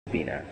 بنا.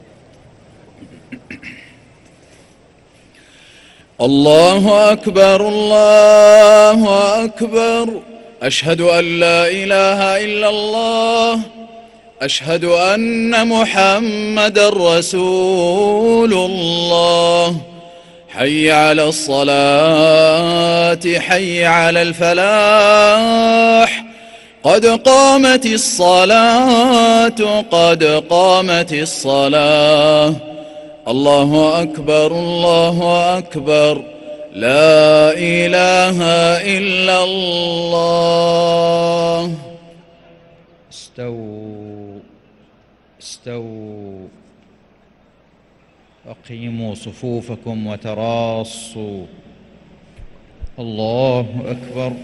الله أكبر الله أكبر، أشهد أن لا إله إلا الله، أشهد أن محمدًا رسول الله. حي على الصلاة حي على الفلاح، قد قامت الصلاة قد قامت الصلاة. الله أكبر الله أكبر، لا إله إلا الله. استووا استووا، أقيموا صفوفكم وتراصوا. الله أكبر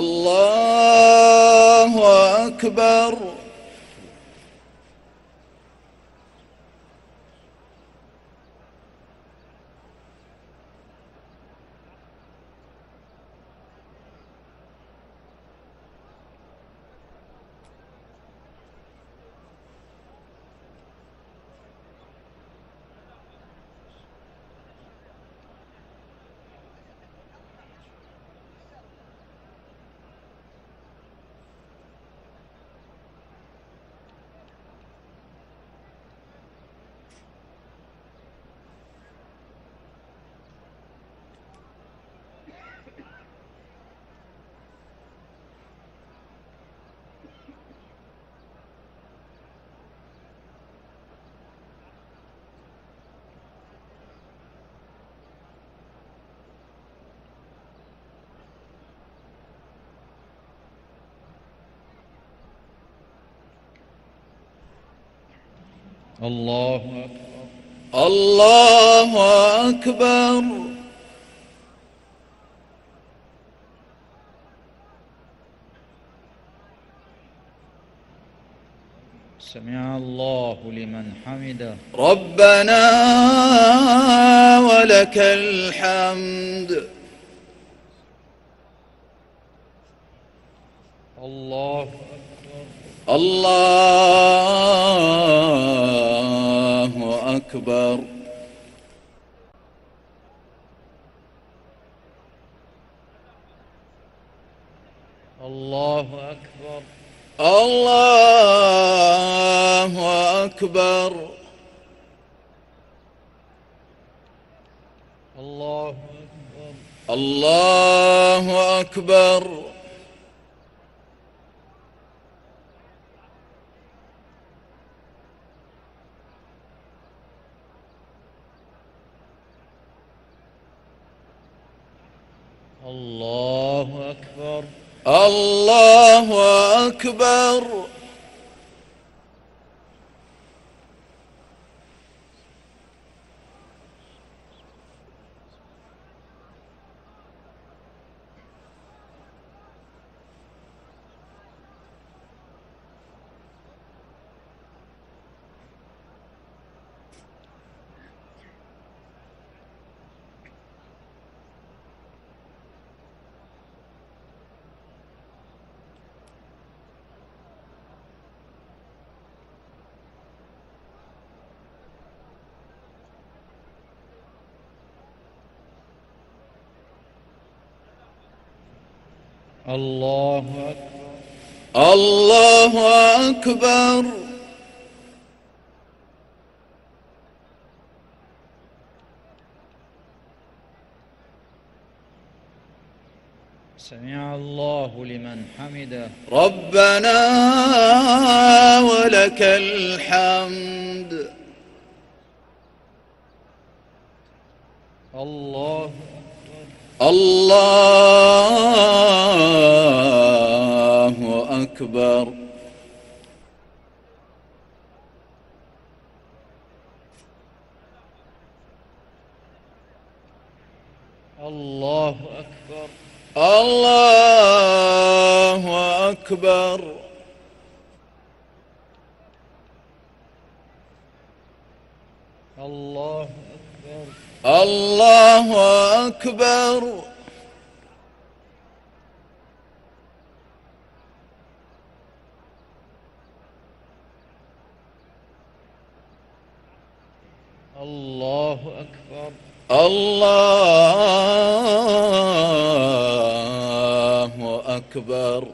الله أكبر. الله أكبر الله أكبر. سمع الله لمن حمده. ربنا ولك الحمد. الله أكبر الله أكبر. الله أكبر الله أكبر. الله أكبر الله أكبر. الله أكبر الله أكبر. الله أكبر الله أكبر. سمع الله لمن حمده. ربنا ولك الحمد. الله الله أكبر. الله أكبر الله أكبر. الله أكبر الله أكبر. الله أكبر. الله أكبر.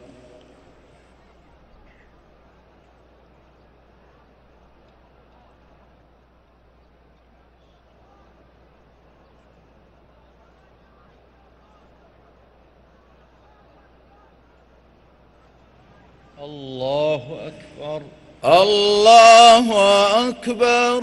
الله أكبر. الله أكبر.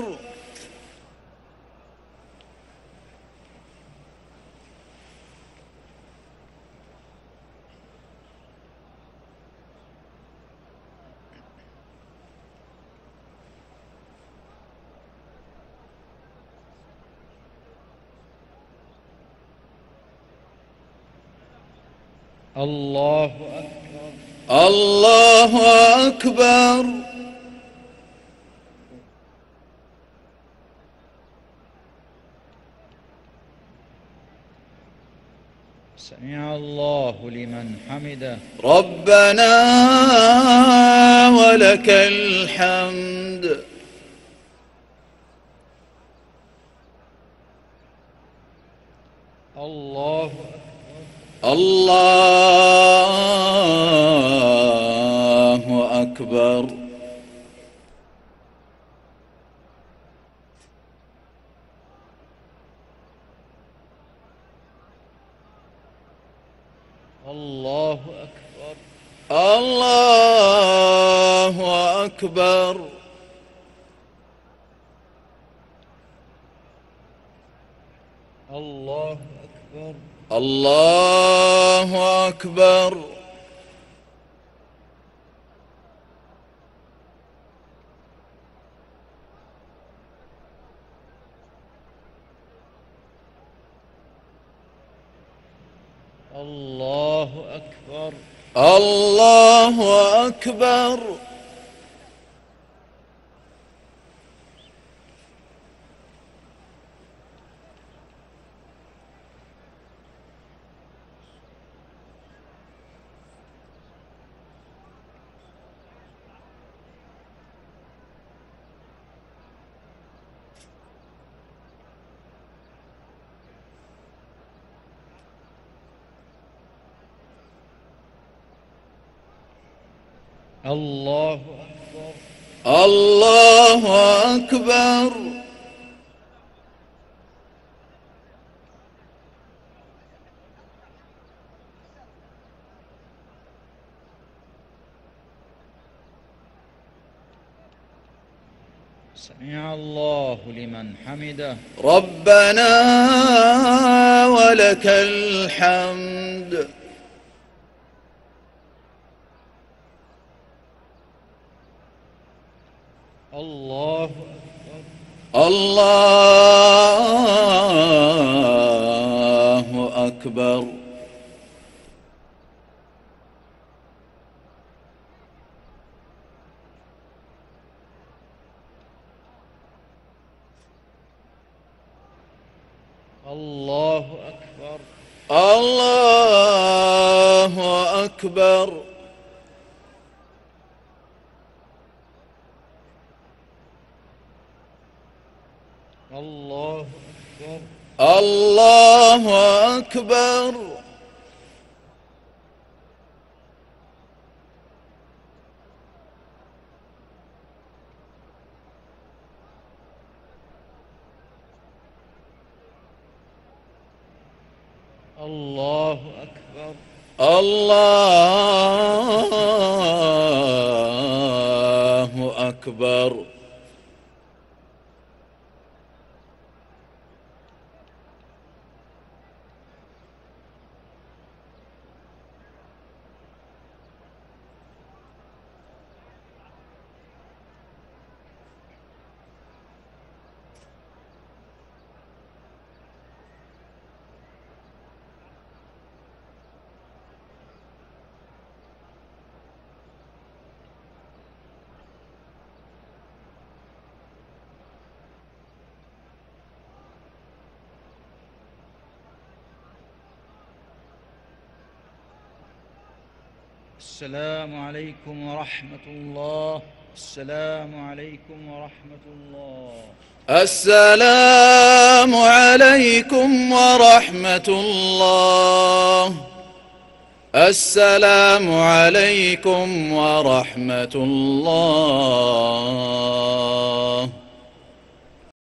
الله أكبر. الله أكبر. سمع الله لمن حمده. ربنا ولك الحمد. الله الله أكبر. الله أكبر. الله أكبر. الله أكبر. الله أكبر. الله أكبر. الله أكبر. الله أكبر. الله أكبر. سمع الله لمن حمده. ربنا ولك الحمد. الله أكبر. الله أكبر. الله أكبر. الله أكبر. الله أكبر. الله أكبر. الله أكبر. الله أكبر. السلام عليكم ورحمة الله السلام عليكم ورحمة الله. السلام عليكم ورحمة الله. السلام عليكم ورحمة الله.